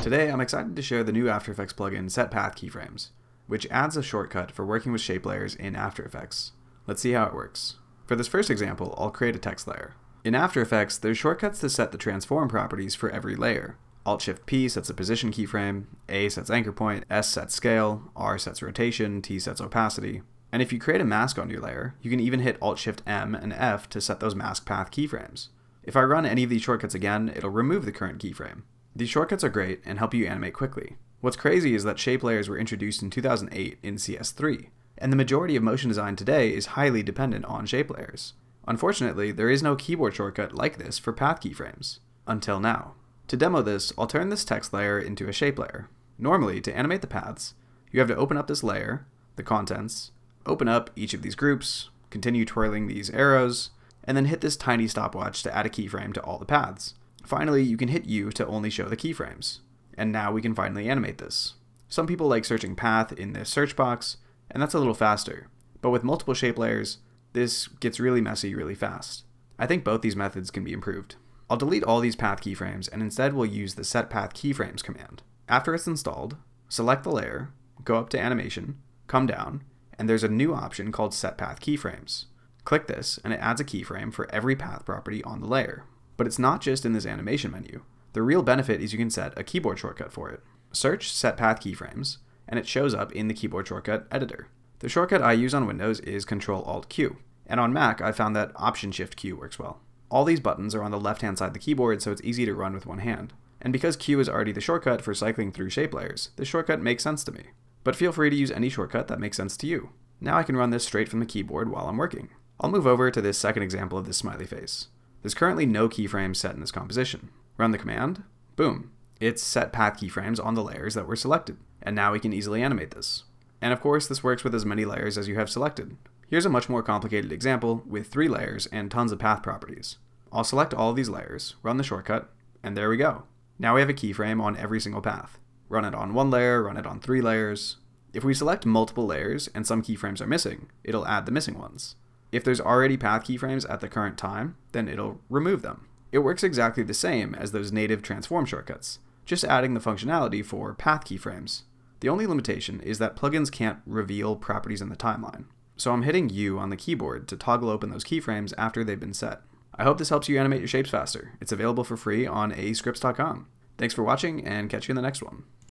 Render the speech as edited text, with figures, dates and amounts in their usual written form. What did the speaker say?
Today I'm excited to share the new After Effects plugin Set Path Keyframes, which adds a shortcut for working with shape layers in After Effects. Let's see how it works. For this first example, I'll create a text layer. In After Effects, there's shortcuts to set the transform properties for every layer. Alt-Shift-P sets the position keyframe, A sets anchor point, S sets scale, R sets rotation, T sets opacity. And if you create a mask on your layer, you can even hit Alt-Shift-M and F to set those mask path keyframes. If I run any of these shortcuts again, it'll remove the current keyframe. These shortcuts are great and help you animate quickly. What's crazy is that shape layers were introduced in 2008 in CS3, and the majority of motion design today is highly dependent on shape layers. Unfortunately, there is no keyboard shortcut like this for path keyframes. Until now. To demo this, I'll turn this text layer into a shape layer. Normally, to animate the paths, you have to open up this layer, the contents, open up each of these groups, continue twirling these arrows, and then hit this tiny stopwatch to add a keyframe to all the paths. Finally, you can hit U to only show the keyframes. And now we can finally animate this. Some people like searching path in this search box, and that's a little faster. But with multiple shape layers, this gets really messy really fast. I think both these methods can be improved. I'll delete all these path keyframes and instead we'll use the Set Path Keyframes command. After it's installed, select the layer, go up to Animation, come down, and there's a new option called Set Path Keyframes. Click this and it adds a keyframe for every path property on the layer. But it's not just in this animation menu. The real benefit is you can set a keyboard shortcut for it. Search Set Path Keyframes, and it shows up in the keyboard shortcut editor. The shortcut I use on Windows is Ctrl-Alt-Q, and on Mac I found that Option-Shift-Q works well. All these buttons are on the left-hand side of the keyboard, so it's easy to run with one hand. And because Q is already the shortcut for cycling through shape layers, this shortcut makes sense to me. But feel free to use any shortcut that makes sense to you. Now I can run this straight from the keyboard while I'm working. I'll move over to this second example of this smiley face. There's currently no keyframes set in this composition. Run the command, boom. It's set path keyframes on the layers that were selected. And now we can easily animate this. And of course, this works with as many layers as you have selected. Here's a much more complicated example with 3 layers and tons of path properties. I'll select all of these layers, run the shortcut, and there we go. Now we have a keyframe on every single path. Run it on 1 layer, run it on 3 layers. If we select multiple layers and some keyframes are missing, it'll add the missing ones. If there's already path keyframes at the current time, then it'll remove them. It works exactly the same as those native transform shortcuts, just adding the functionality for path keyframes. The only limitation is that plugins can't reveal properties in the timeline. So I'm hitting U on the keyboard to toggle open those keyframes after they've been set. I hope this helps you animate your shapes faster. It's available for free on aescripts.com. Thanks for watching and catch you in the next one.